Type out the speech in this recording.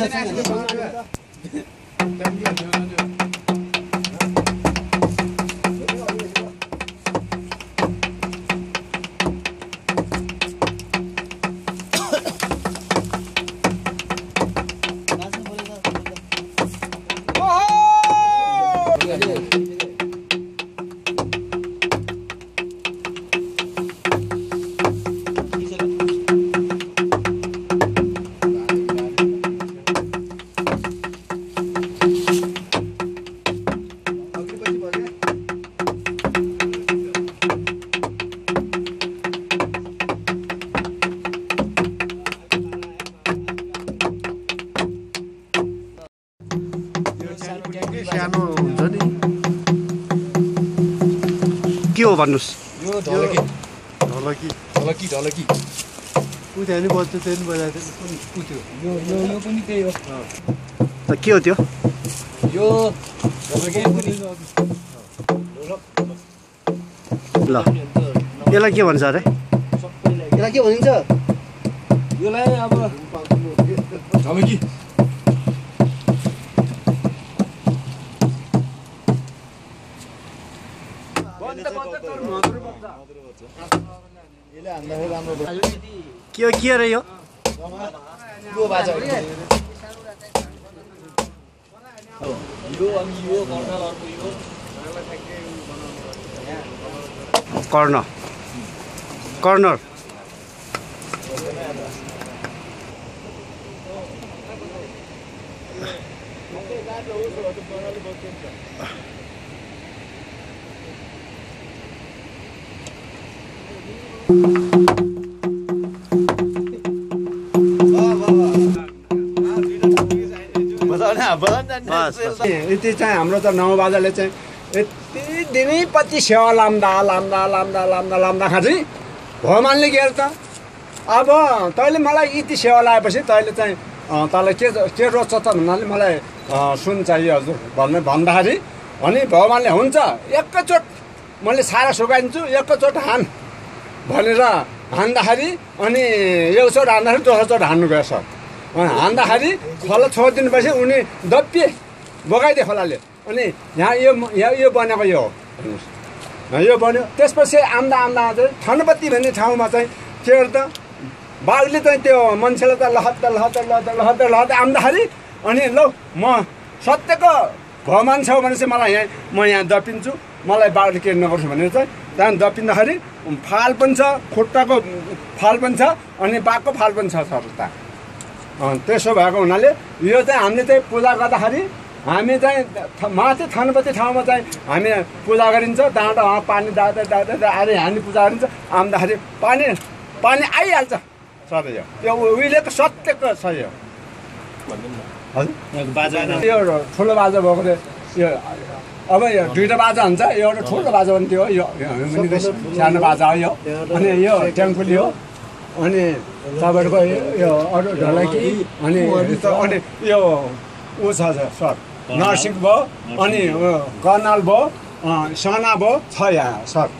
सानो हुन्छ नि के हो भन्नुस् यो ढलकी ढलकी ढलकी ढलकी उठ्यो नि बज्छ त्यो नि बजाएको उठ्यो यो यो यो पनि त्यही हो के हो त्यो यो ढलकी पनि ल यसलाई के भन्छ अरे यसलाई के भनिन्छ योलाई अब ढलकी के अरे यो यो बाजा यो अनि यो कर्नलहरुको यो कर्नर कर्नर यति चाहिँ हाम्रो त नौबाजाले चाहिँ यति दिनैपछि सेवा लाम्दा लाम्दा लाम्दा लाम्दा लाम्दाखेरि भगवान्ले के त अब तैँले मलाई यति सेवा लगाएपछि तैँले चाहिँ तँलाई के रोज्छ त भन्नाले मलाई सुन चाहियो हजुर भन्दाखेरि अनि भगवान्ले हुन्छ एकैचोट मैले सारा सुकाइदिन्छु एकैचोट हान भनेर हान्दाखेरि अनि एकचोट हान्दाखेरि दोस्रोचोट हान्नु गयो सर हान्दाखेरि खोला छोडिदिनु पछि उनी दप्पिए बगाइदिए खोलाले अनि यहाँ यो बनेको यो हो भन्नुहोस् यो बन्यो त्यसपछि आम्दा आम्दा चाहिँ ठनपत्ती भन्ने ठाउँमा चाहिँ के गर्छ बाघले चाहिँ त्यो मान्छेलाई त लहत्तर लहत्तर लहत्तर लहत्तर लहत्तर आम्दाखेरि अनि ल म सत्यको भगवान् छौ भने चाहिँ मलाई म यहाँ दपिन्छु मलाई बाघले के नगर्छु भनेर चाहिँ त्यहाँदेखि दपिँदाखेरि फाल पनि छ खुट्टाको फाल पनि छ अनि बाघको फाल पनि छ सर त त्यसो भएको हुनाले यो चाहिँ हामीले चाहिँ पूजा गर्दाखेरि हामी चाहिँ माथि थनपति ठाउँमा चाहिँ हामी पूजा गरिन्छ त्यहाँबाट पानी दादा दादा आएर हामी पूजा गरिन्छ आउँदाखेरि पानी आइहाल्छ सर यो उहिलेको सत्यको छ यो हजुर यो ठुलो बाजा भएको यो अब यो दुईवटा बाजा हुन्छ एउटा ठुलो बाजा पनि थियो यो सानो बाजा हो यो अनि यो ट्याङ्कुली हो अनि तपाईँहरूको यो अरू ढलकी अनि यो ऊ छ सर नर्सिङ भयो अनि कर्नल भयो सना भयो छ यहाँ सर